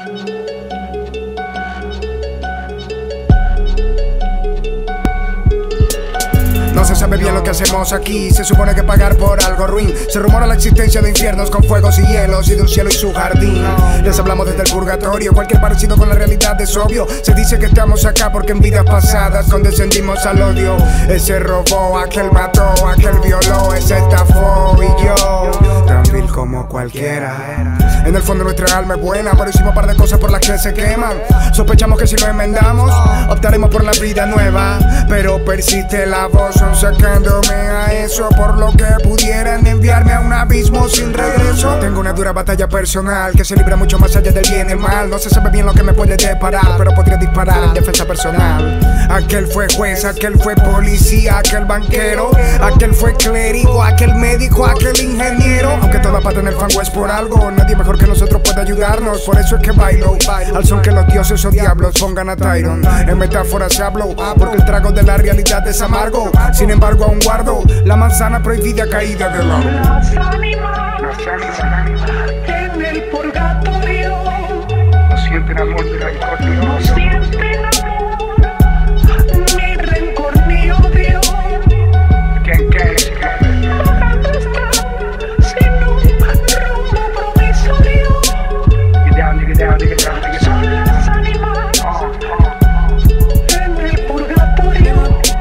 No se sabe bien lo que hacemos aquí, se supone que pagar por algo ruin. Se rumora la existencia de infiernos con fuegos y hielos y de un cielo y su jardín. Les hablamos desde el purgatorio, cualquier parecido con la realidad es obvio. Se dice que estamos acá porque en vidas pasadas condescendimos al odio. Ese robó, aquel mató, aquel violó, ese estafó y yo tan vil como cualquiera. En el fondo nuestra alma es buena, pero hicimos un par de cosas por las que se queman. Sospechamos que si lo enmendamos, optaremos por la vida nueva. Pero persiste la voz, son sacándome a eso, por lo que pudieran enviarme a un abismo sin regreso. Tengo una dura batalla personal que se libra mucho más allá del bien y el mal. No se sabe bien lo que me puede deparar, pero podría disparar en defensa personal. Aquel fue juez, aquel fue policía, aquel banquero, aquel fue clérigo, aquel médico, aquel ingeniero. Aunque toda para tener fango es por algo, nadie mejor que nosotros puede ayudarnos. Por eso es que bailo al son que los dioses o diablos pongan a Tyron. En metáforas hablo, porque el trago de la realidad es amargo. Sin embargo aún guardo la manzana prohibida caída del árbol. Las ánimas en el purgatorio No sienten amor ni rencor ni no odio. sienten amor, ni rencor ni odio. ¿Qué? Vagando están sin un rumbo provisorio. Son las ánimas en el purgatorio.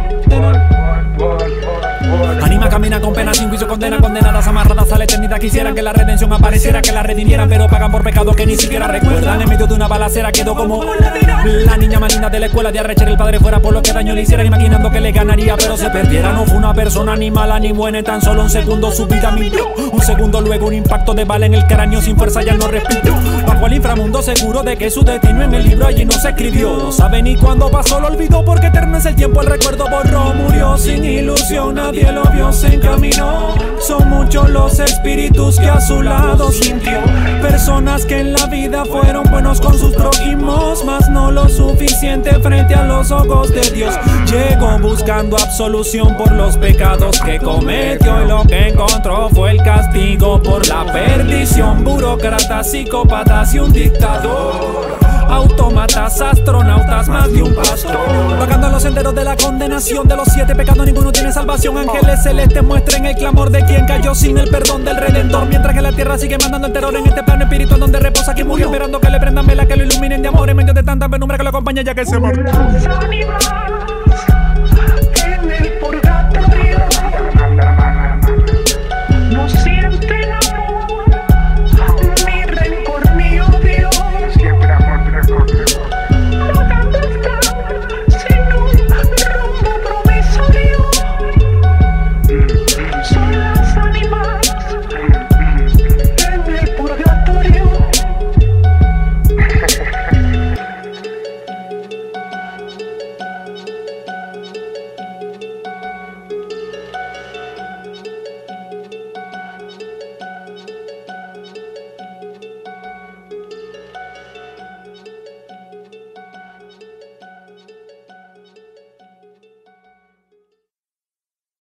Anima camina con pena, sin juicio condena, condenadas amarradas a la eternidad. Quisieran que la redención apareciera, que la redimieran, pero pagan por pecados que ni siquiera recuerdan. En medio de una balacera quedó como la niña más linda de la escuela de arrechar el padre fuera por lo que daño le hicieran, imaginando que le ganaría pero se perdiera. No fue una persona ni mala ni buena, en tan solo un segundo su vida mintió. Un segundo luego un impacto de bala en el cráneo, sin fuerza ya no respiró. Bajo el inframundo seguro de que su destino en el libro allí no se escribió. No sabe ni cuándo pasó, lo olvidó porque eterno es el tiempo, el recuerdo borró. Murió sin ilusión, nadie lo vio, se encaminó. Son muchos los espíritus que a su lado sintió. Personas que en la vida fueron buenos con sus prójimos, mas no lo suficiente frente a los ojos de Dios. Llegó buscando absolución por los pecados que cometió, y lo que encontró fue el castigo por la perdición. Burócratas, psicópatas y un dictador, autómatas, astronautas, más de un pastor. Vagando en los senderos de la condenación, de los 7 pecados ninguno tiene salvación. Ángeles celestes muestren el clamor de quien cayó sin el perdón del Redentor. Mientras que la tierra sigue mandando el terror en este plano espiritual donde reposa quien murió, esperando que le prendan vela, que lo iluminen de amor en medio de tanta penumbra que lo acompaña ya que se murió. Las ánimas